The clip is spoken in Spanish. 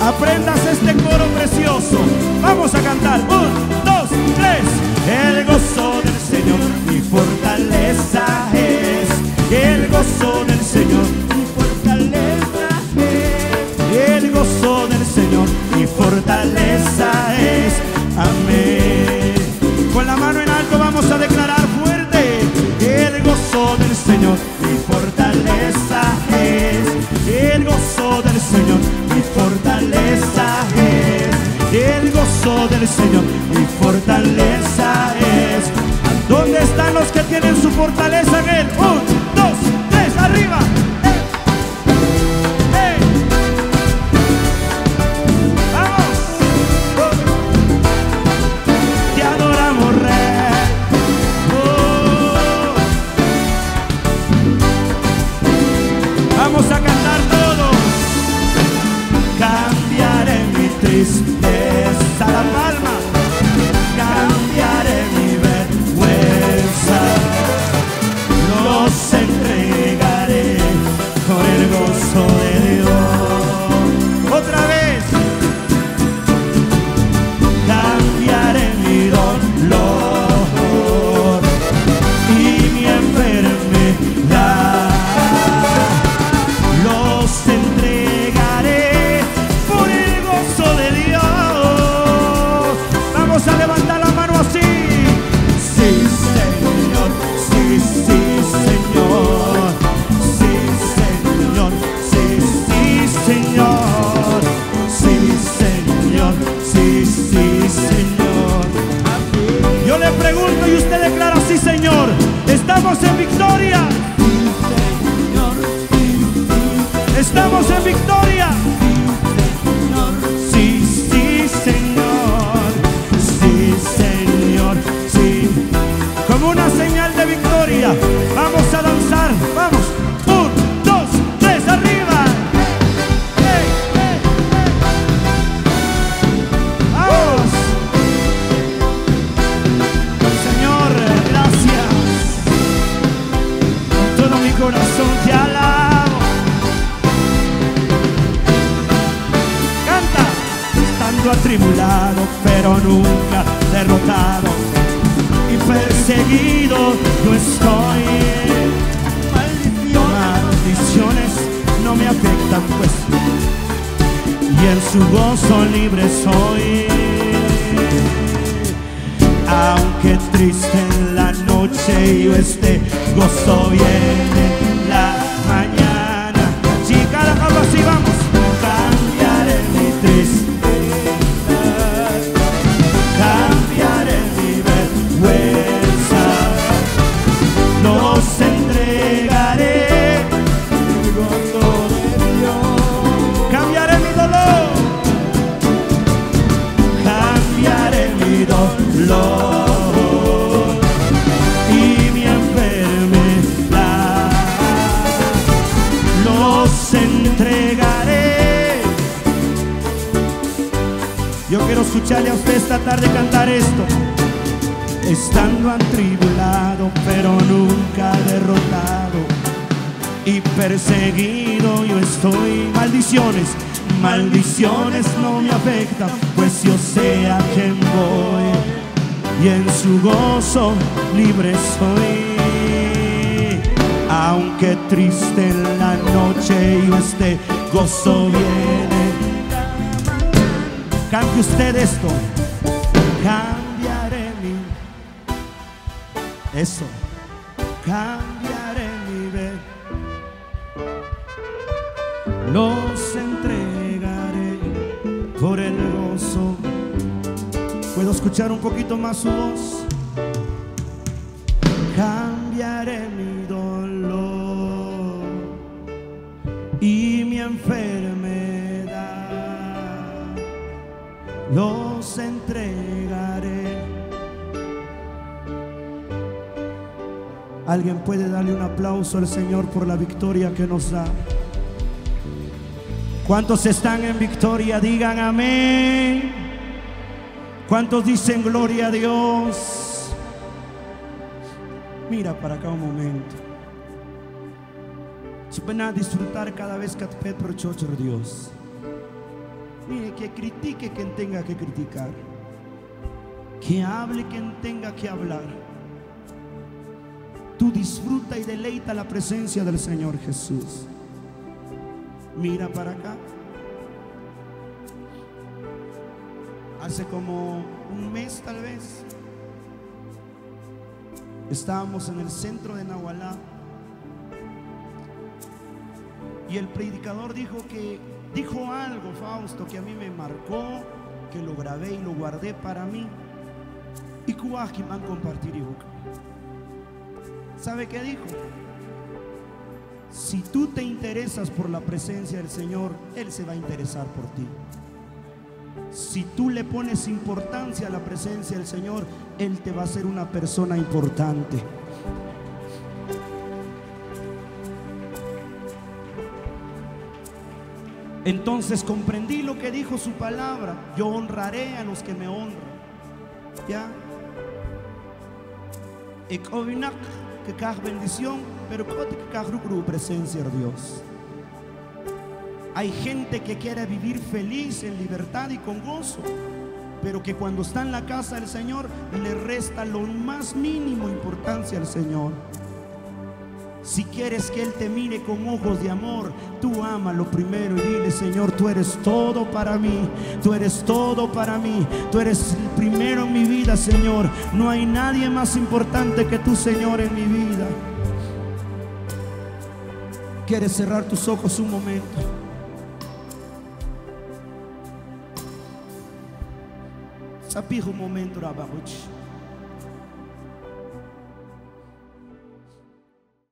Aprendas este coro precioso. Vamos a cantar. 1, 2, 3. El gozo del Señor mi fortaleza es. El gozo del Señor mi fortaleza es. El gozo del Señor mi fortaleza es. Amén. Con la mano en alto vamos a declarar fuerte. El gozo del Señor mi fortaleza es. El gozo del Señor mi fortaleza es. El gozo del Señor mi fortaleza es. ¿Dónde están los que tienen su fortaleza en Él? 1, 2, 3, arriba. Vamos. Te adoramos, Rey. Vamos a cantar todos. Cambiaré mi tristeza, la palma. Cambiaré mi vergüenza. Los entregaré con el gozo de Dios. Otra vez. Cambiaré mi dolor y mi enfermedad. Los entregaré por el gozo de Dios. Vamos a levantar la mano así. Sí, Señor, sí, sí, Señor. Sí, Señor, sí, sí, Señor. Sí, Señor, sí, sí, Señor. Yo le pregunto y usted declara: sí, Señor. Estamos en victoria. Estamos en victoria. Sí, sí, Señor. Sí, Señor, sí. Como una señal de victoria, vamos a danzar. Vamos. 1, 2, 3, arriba. Hey, hey, hey. Vamos. Señor, gracias. Con todo mi corazón te alabo. Atribulado, pero nunca derrotado, y perseguido yo estoy. Maldiciones no me afectan, pues, y en su gozo libre soy. Aunque triste en la noche yo esté, gozo viene en la mañana. Chica, la cama, así vamos. Cambiaré mi tristeza. Cambiaré mi vergüenza, los entregaré el gozo de Dios. Cambiaré mi dolor, cambiaré mi dolor y mi enfermedad. Los entregaré. Yo quiero escucharle a usted esta tarde cantar esto. Estando atribulado, pero nunca derrotado, y perseguido yo estoy. Maldiciones, maldiciones no me afectan, pues yo sé a quién voy, y en su gozo libre soy. Aunque triste en la noche yo esté, gozo viene. Cante usted esto. Cambiaré mi. Eso. Cambiaré mi ver. Los entregaré por el gozo. ¿Puedo escuchar un poquito más su voz? Cambiaré mi dolor y mi enfermedad. Los entregaré. Alguien puede darle un aplauso al Señor por la victoria que nos da. ¿Cuántos están en victoria? Digan amén. ¿Cuántos dicen gloria a Dios? Mira para acá un momento. Ven a disfrutar cada vez que te perciò Dios. Mire, que critique quien tenga que criticar, que hable quien tenga que hablar. Tú disfruta y deleita la presencia del Señor Jesús. Mira para acá. Hace como un mes tal vez, estábamos en el centro de Nahualá y el predicador dijo algo, Fausto, que a mí me marcó, que lo grabé y lo guardé para mí. Y Kuaki man compartir. ¿Sabe qué dijo? Si tú te interesas por la presencia del Señor, Él se va a interesar por ti. Si tú le pones importancia a la presencia del Señor, Él te va a hacer una persona importante. Entonces comprendí lo que dijo su palabra. Yo honraré a los que me honran. ¿Ya? Ik ovinak que cada bendición, pero que cada presencia de Dios. Hay gente que quiere vivir feliz, en libertad y con gozo, pero que cuando está en la casa del Señor le resta lo más mínimo importancia al Señor. Si quieres que Él te mire con ojos de amor, tú ámalo primero y dile: Señor, tú eres todo para mí, tú eres todo para mí, tú eres el primero en mi vida, Señor. No hay nadie más importante que tú, Señor, en mi vida. ¿Quieres cerrar tus ojos un momento? Sabi un momento, Rabaruch.